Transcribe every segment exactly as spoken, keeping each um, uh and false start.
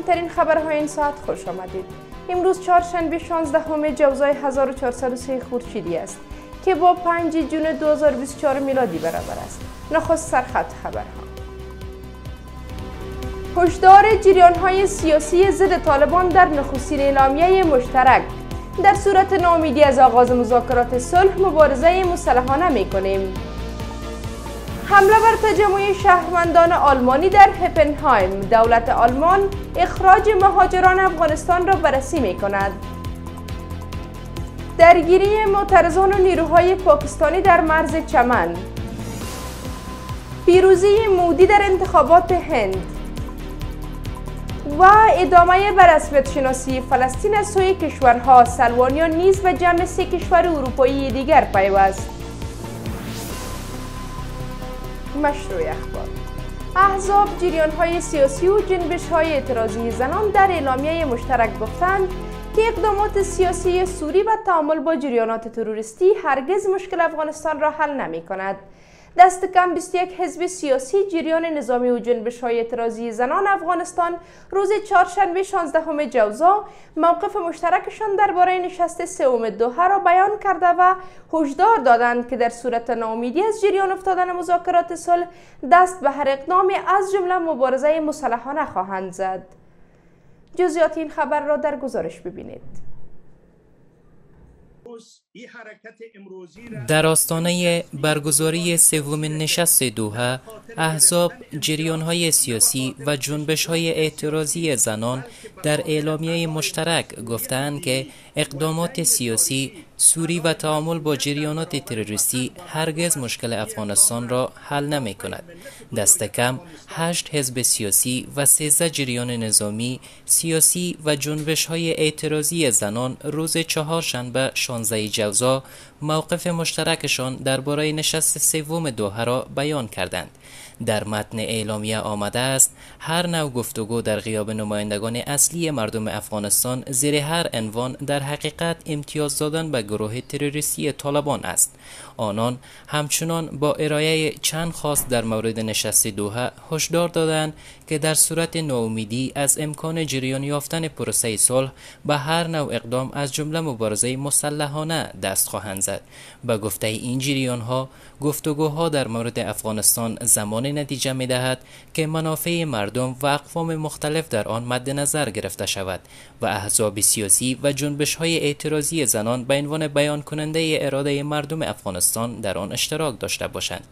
مهمترین خبرهای این ساعت خوش آمدید. امروز چهارشنبه شانزدهم جوزای هزار و چهارصد و سه خورشیدی است که با پنج جون دو هزار و بیست و چهار میلادی برابر است. نخست سرخط خبرها. هشدار جریان‌های سیاسی ضد طالبان در نخستین اعلامیه مشترک: در صورت ناامیدی از آغاز مذاکرات صلح مبارزه مسلحانه می‌کنیم. حمله بر تجمع شهروندان آلمانی در هپنهایم: دولت آلمان اخراج مهاجران افغانستان را بررسی می‌کند. درگیری معترضان و نیروهای پاکستانی در مرز چمن. پیروزی مودی در انتخابات هند و ادامه بر رسمیت شناسی فلسطین از سوی کشورها. سلوانیان نیز به جمع سه کشور اروپایی دیگر پیوست. مشروع اخبار: احزاب، جریان‌های سیاسی و جنبش‌های اعتراضی زنان در اعلامیه مشترک گفتند که اقدامات سیاسی سوری و تعامل با جریانات تروریستی هرگز مشکل افغانستان را حل نمی‌کند. دست کم بیست و یک حزب سیاسی، جریان نظامی و جنبش‌های اعتراضی زنان افغانستان روز چهارشنبه شانزدهم جوزا موقف مشترکشان درباره نشست سوم دوحه را بیان کرده و هشدار دادند که در صورت ناامیدی از جریان افتادن مذاکرات صلح دست به هر اقدامی از جمله مبارزه مسلحانه خواهند زد. جزئیات این خبر را در گزارش ببینید. در آستانه برگزاری سومین نشست دوحه، احزاب، جریان‌های سیاسی و جنبش‌های اعتراضی زنان در اعلامیه مشترک گفتند که اقدامات سیاسی سوری و تعامل با جریانات تروریستی هرگز مشکل افغانستان را حل نمی کند. دست کم هشت حزب سیاسی و سیزده جریان نظامی، سیاسی و جنبش‌های اعتراضی زنان روز چهارشنبه شانزدهم جوزا موقف مشترکشان درباره نشست سوم دوحه را بیان کردند. در متن اعلامیه آمده است هر نوع گفتگو در غیاب نمایندگان اصلی مردم افغانستان زیر هر عنوان در حقیقت امتیاز دادن به گروه تروریستی طالبان است. آنان همچنان با ارائه چند خواست در مورد نشست دوحه هشدار دادند که در صورت ناامیدی از امکان جریان یافتن پروسه صلح به هر نوع اقدام از جمله مبارزه مسلحانه دست خواهند زد. به گفته این جریان‌ها، گفتگوها در مورد افغانستان زمان نتیجه می‌دهد که منافع مردم و اقوام مختلف در آن مد نظر گرفته شود و احزاب سیاسی و جنبش‌های اعتراضی زنان به عنوان بیان کننده اراده مردم افغانستان در آن اشتراک داشته باشند.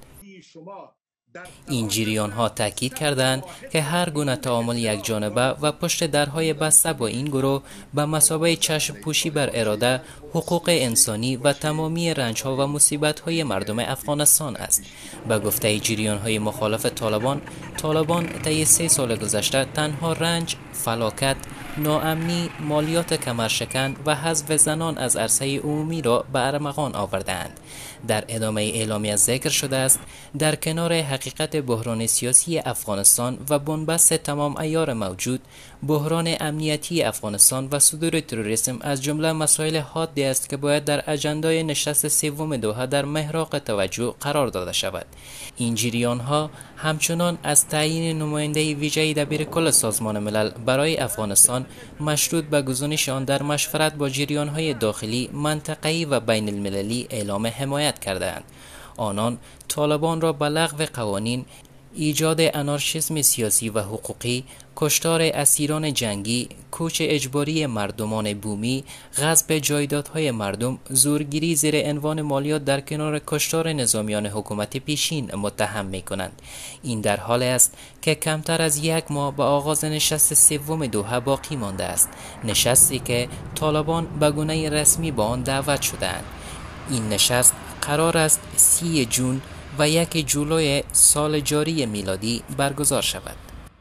این جریان‌ها تاکید کردند که هر گونه تعامل یک جانبه و پشت درهای بسته با این گروه به مثابه چشم پوشی بر اراده، حقوق انسانی و تمامی رنج‌ها و مصیبت‌های مردم افغانستان است. به گفته جریان‌های مخالف طالبان، طالبان طی سه سال گذشته تنها رنج، فلاکت، ناامنی، مالیات کمرشکن و حذف زنان از عرصه عمومی را به ارمغان آوردند. در ادامه اعلامیه ذکر شده است در کنار حقیقت بحران سیاسی افغانستان و بنبست تمام عیار موجود، بحران امنیتی افغانستان و صدور تروریسم از جمله مسائل حادی است که باید در اجندای نشست سوم دوحه در محراق توجه قرار داده شود. این جریان‌ها همچنان از تعیین نماینده ویژه دبیر کل سازمان ملل برای افغانستان مشروط به گزارش آن در مشورت با جریان‌های داخلی، منطقه‌ای و بین المللی اعلام حمایت کردند. آنان طالبان را به لغو قوانین، ایجاد آنارشیسم سیاسی و حقوقی، کشتار اسیران جنگی، کوچ اجباری مردمان بومی، غصب جایدادهای مردم، زورگیری زیر عنوان مالیات در کنار کشتار نظامیان حکومت پیشین متهم می‌کنند. این در حال است که کمتر از یک ماه به آغاز نشست سوم دوحه باقی مانده است، نشستی که طالبان به گونه رسمی با آن دعوت شده‌اند. این نشست قرار است سی جون و یک جولای سال جاری میلادی برگزار شود.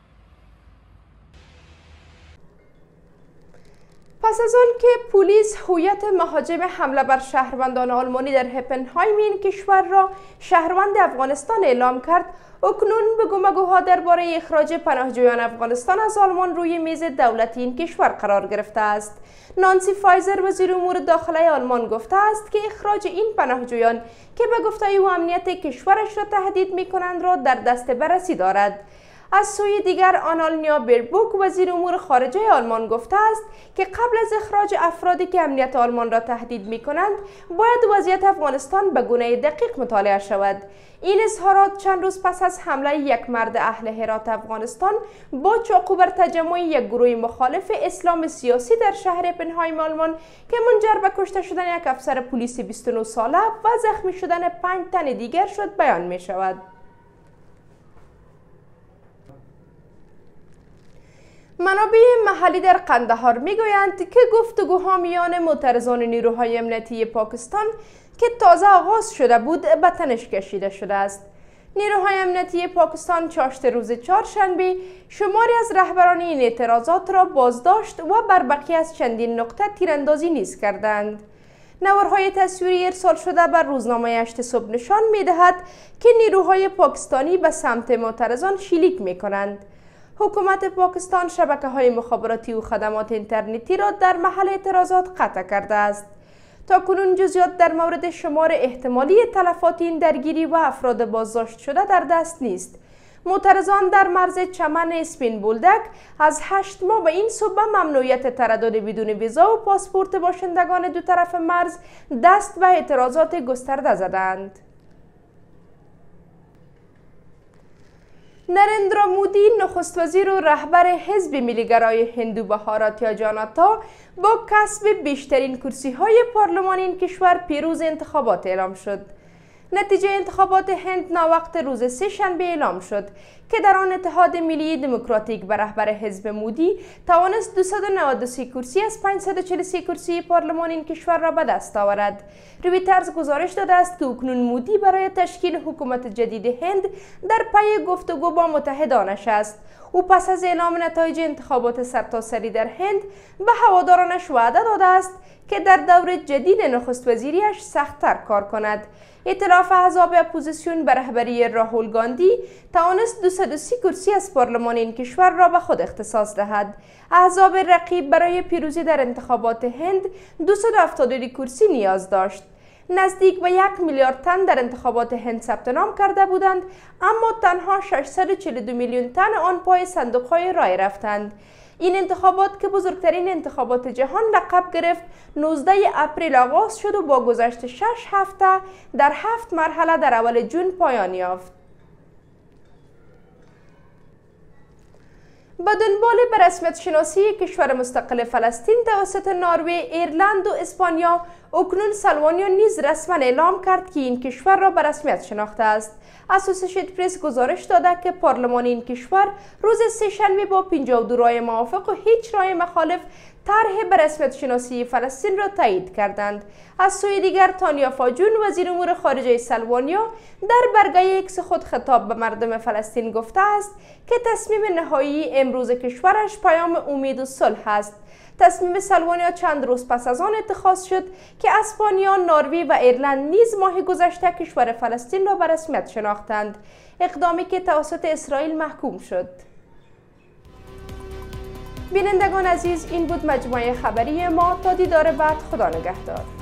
پس از آن که پلیس هویت مهاجم حمله بر شهروندان آلمانی در هپنهایم این کشور را شهروند افغانستان اعلام کرد، اکنون به گفتگوها درباره اخراج پناهجویان افغانستان از آلمان روی میز دولتی این کشور قرار گرفته است. نانسی فایزر وزیر امور داخله آلمان گفته است که اخراج این پناهجویان که به گفته او امنیت کشورش را تهدید می کنند را در دست بررسی دارد. از سوی دیگر آنالنیا بیربوک وزیر امور خارجه آلمان گفته است که قبل از اخراج افرادی که امنیت آلمان را تهدید می کنند باید وضعیت افغانستان به گونه دقیق مطالعه شود. این اظهارات چند روز پس از حمله یک مرد اهل هرات افغانستان با چاقو بر تجمع یک گروه مخالف اسلام سیاسی در شهر اپنهایم آلمان که منجر به کشته شدن یک افسر پلیس بیست و نه ساله و زخمی شدن پنج تن دیگر شد بیان می شود. منابع محلی در قندهار میگویند که گفتگوها میان معترضان نیروهای امنیتی پاکستان که تازه آغاز شده بود به تنش کشیده شده است. نیروهای امنیتی پاکستان چاشت روز چهارشنبه شماری از رهبران این اعتراضات را بازداشت و بر بقیه از چندین نقطه تیراندازی نیز کردند. نوارهای تصویری ارسال شده بر روزنامه هشت صبح نشان می‌دهد که نیروهای پاکستانی به سمت معترضان شلیک می‌کنند. حکومت پاکستان شبکه‌های مخابراتی و خدمات اینترنتی را در محل اعتراضات قطع کرده است. تاکنون جزئیات در مورد شمار احتمالی تلفات این درگیری و افراد بازداشت شده در دست نیست. معترضان در مرز چمن اسپین بولدک از هشت ماه به این سو به ممنوعیت تردد بدون ویزا و پاسپورت باشندگان دو طرف مرز دست به اعتراضات گسترده زدند. نریندرا مودی نخست وزیر و رهبر حزب ملیگرای هندو بهاراتیا جاناتا با کسب بیشترین کرسی های پارلمان این کشور پیروز انتخابات اعلام شد. نتیجه انتخابات هند ناوقت روز سه شنبه اعلام شد که در آن اتحاد ملی دموکراتیک به رهبر حزب مودی توانست دویست و نود و سه کرسی از پانصد و چهل و سه کرسی پارلمان این کشور را به دست آورد. رویترز گزارش داده است که اکنون مودی برای تشکیل حکومت جدید هند در پی گفتگو با متحدانش است. او پس از اعلام نتایج انتخابات سرتاسری در هند به هوادارانش وعده داده است که در دور جدید نخست وزیریش سخت‌تر کار کند. ائتلاف احزاب اپوزیسیون به رهبری راهول گاندی توانست دویست و سی کرسی از پارلمان این کشور را به خود اختصاص دهد. احزاب رقیب برای پیروزی در انتخابات هند دویست و هفتاد و دو کرسی نیاز داشت. نزدیک به یک میلیارد تن در انتخابات هند ثبت نام کرده بودند، اما تنها ششصد و چهل و دو میلیون تن آن پای صندوق‌های رای رفتند. این انتخابات که بزرگترین انتخابات جهان لقب گرفت نوزده اپریل آغاز شد و با گذشت شش هفته در هفت مرحله در اول جون پایان یافت. به دنبال به رسمیت شناسی کشور مستقل فلسطین توسط نروژ، ایرلند و اسپانیا، اکنون سلوانیا نیز رسما اعلام کرد که این کشور را به رسمیت شناخته است. اسوسییتد پرس گزارش داده که پارلمان این کشور روز سه شنبه با پنجاه و دو رای موافق و هیچ رای مخالف طرح به رسمیت شناسی فلسطین را تایید کردند. از سوی دیگر تانیا فاجون وزیر امور خارجه سلوانیا در برگه ایکس خود خطاب به مردم فلسطین گفته است که تصمیم نهایی امروز کشورش پیام امید و صلح است. تصمیم سلوانیا چند روز پس از آن اتخاذ شد که اسپانیا، نروژ و ایرلند نیز ماه گذشته کشور فلسطین را به رسمیت شناختند، اقدامی که توسط اسرائیل محکوم شد. بینندگان عزیز، این بود مجموعه خبری ما. تا دیدار بعد، خدا نگهدار.